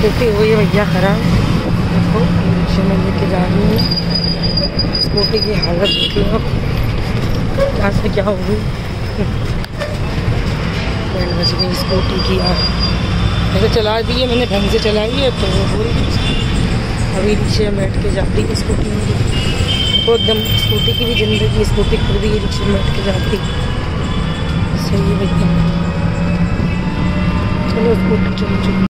Scooty हुई है भैया खराब। देखो रिक्शे में लेके जा रही हूँ। स्कूटी की हालत देखी हो, क्या से क्या हो गई। बैंड बज गई स्कूटी की यार। ऐसे चला दी है मैंने, ढंग से चलाई है तो वो बोल अभी रिक्शे में बैठ के जाती है स्कूटी मेरी। तो एकदम स्कूटी की भी ज़िंदगी, स्कूटी खुद भी रिक्शे में बैठ के जाती। सही है भैया, चलो स्कूटी चलो चलो।